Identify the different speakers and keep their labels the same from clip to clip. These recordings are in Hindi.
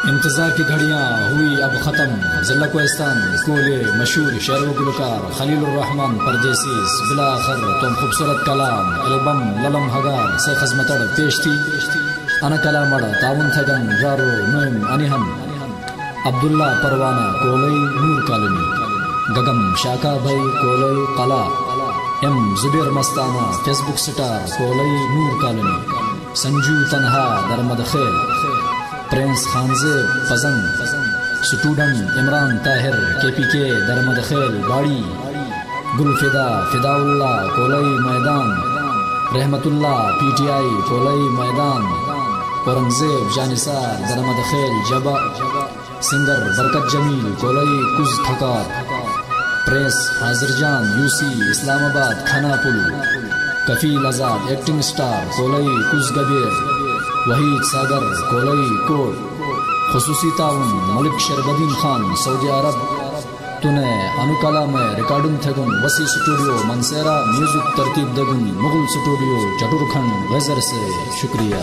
Speaker 1: इंतजार की घड़ियां हुई अब खत्म। जिला कोहिस्तान कोले मशहूर शेर व गुलकार खलीलुर रहमान परदेसी बिलाखर तुम खूबसूरत कलाम एल्बम ललम हगार से खजमतड़ पेश थी। अना कलामड़ ताउन थगन रारो मुहिम अनिहम अब्दुल्ला परवाना कोलई नूर कॉलोनी गगम शाका भाई कोलई कला M Zubair Mastana Facebook star Kolai Noor colony Sanju Tanha Darmad Khel prince Khanzeb फजन स्टूडेंट इमरान ताहिर KPK दरमद खेल बाड़ी गुलफिदा फिदाउल्ला कोलई मैदान रहमतुल्ला PTI कोलई मैदान औरंगजेब जानिसार दरमद खेल जबा सिंगर बरकत जमील कोलई कुज थकार प्रेस हाजिरजान UC इस्लामाबाद खानापुल कफील आजाद एक्टिंग स्टार कोलई कुज गबीर वहीद सागर कोलई कोट खुसूसी ताउन मलिक शरबदीन खान सऊदी अरब तुने अनुकला में रिकॉर्डिंग थगुन वसी स्टूडियो मनसेरा म्यूजिक तरतीब दगुन मुगल स्टूडियो चटुरखंड गजर से शुक्रिया।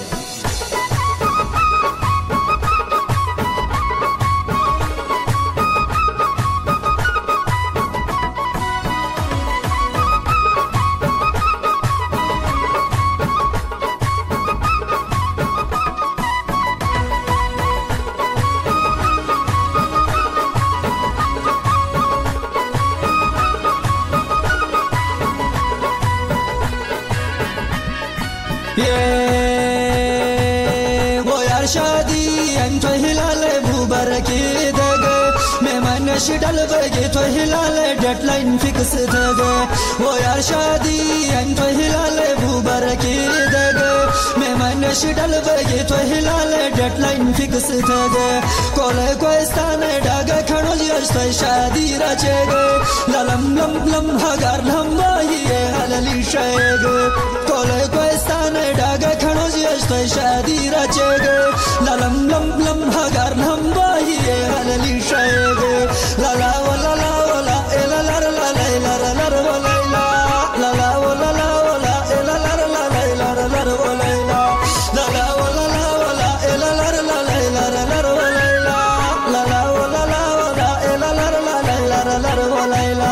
Speaker 2: वो यार शादी तो हिलाले मुबारकी दगे मेहमान डल बगे तो हिलाले डेडलाइन फिक्स दगे वो यार शादी तो हिलाले मुबारकी दगे मेहमान डल बगे तो हिलाले डेडलाइन फिक्स दगे कोले कोहिस्तान डागा खड़ो जी शादी रचेगे ललम लम लम हगार लंबा ये हलली शेगे कोले कोहिस्तान डागा खड़ो जी शादी रचेगे ललम लम लम हगार लंबा ये हलली शेगे लला वला ला वला एला लर ला लैला लर वलैला लला वला ला वला एला लर ला लैला लर वलैला लला वला ला वला एला लर ला लैला लर वलैला लला वला ला वला एला लर ला लैला लर वलैला।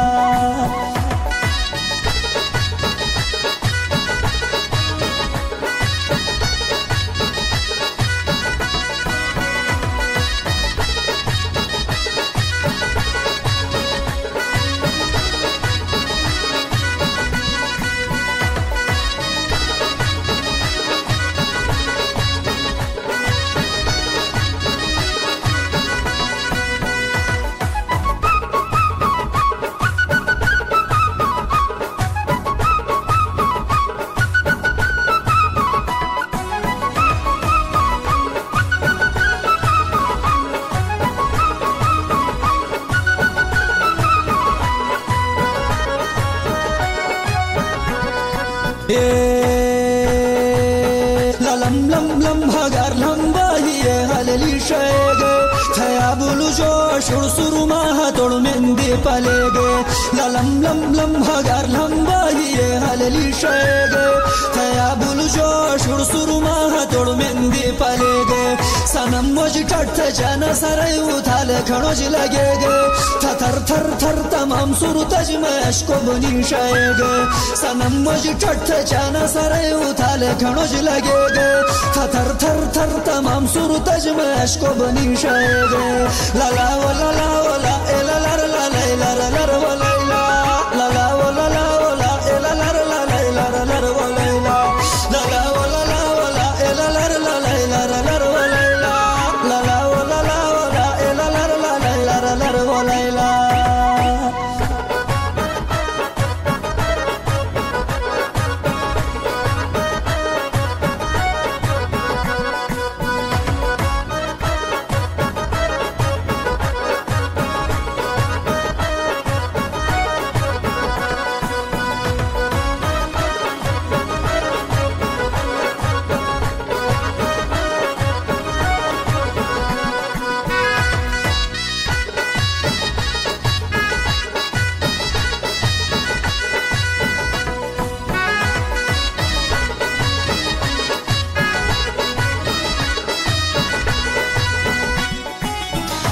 Speaker 2: ललम लम लम हगार लंबा ये हलली शेगे थया बुलु जो शुरसुरु माह तोड़ मेंदी पलेगे ललम लम लम हगार लंबा ये हलली शेगे थया बुलु जो शुरसुरु माह तोड़ मेंदी पलेगे सनम मुझ टट जाना सरे उथाले खणोज लगेगे थर थर थर तमाम सुर तज में अशको बनी शेगे सनम मुझ टट जाना सरे उथाले खणोज लगेगे थर थर थर तमाम सुर तज में अशको बनी शेगे लला वला ला वला एला लर ला लैला लर वलैला लला वला ला वला एला लर ला लैला लर वलैला लला वला ला वला एला लर ला लैला लर वलैला लला वला ला वला एला लर ला लैला लर वलैला।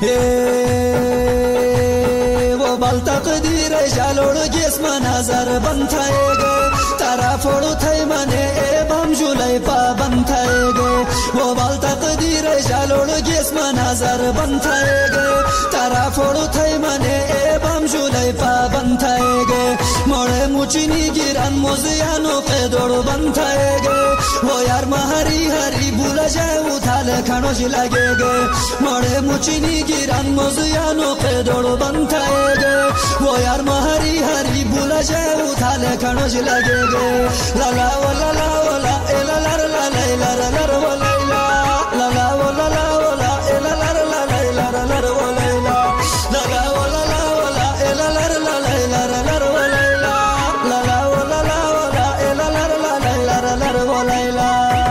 Speaker 2: वो बाल तकदीर जालोड़ गेस नजर बंथाए गए तारा फोड़ो थे मने ए बम जुलाई पा बंथाए गए वो बाल तकदीर जालोड़ गेस नजर बंथाए गए तारा फोड़ो थे मने ए बम जुलाई पा बंथाए गए मोड़े मुचिनी गिरन मोजियानो के दौड़ बंथाए गए वो यार महरी हरी भूल जाए उठाले खानो जी लगे गए मोड़े मुचिनी गिरन मोजियानो के दौड़ बंथाए गए वो यार महरी हरी भूल जाए उठाले खानो जी लगे गए लाला वो लाला वो ला ए लाला ला ला ला ला वो लाला लाला वो लाला वो ला ए लाला ला ला ला ला वो लाला लाला वो लाला वो ला ए लाला ला ला ला ला वो लाला लाला वो लाला वो ला ए लाला ला ला ला वो लाला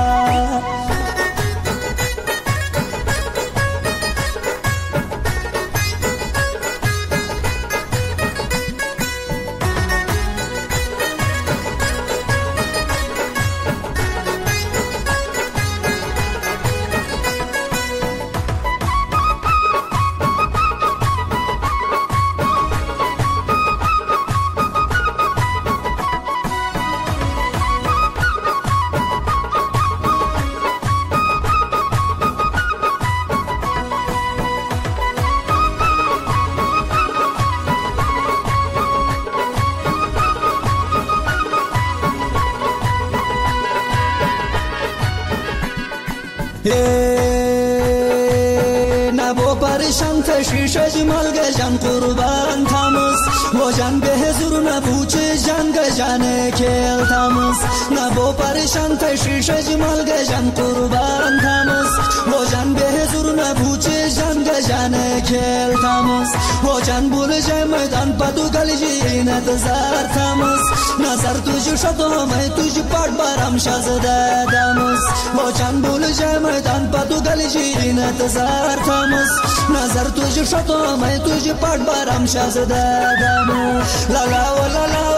Speaker 2: परेशान थे शीशे जमल गए जान कुर्बान थामस वो जान बेहजुर न पूछे जान गए जाने खेल थामस न वो परेशान थे शीशे जमल गए जान कुर्बान थामस वो जान बेहजुर न पूछे जान गए जाने खेल थामस वो जान भूल जाए मैदान पतु गली जी इंतजार थामस नजर तुझे शतो मैं तुझे पाट बाराम शाजदा दामस वो जान भूल जाए मैदान पतु गली जी इंतजार थामस नजर तुझे शतो मैं तुझे पाट बाराम शाजदा दामस लाला वो लाला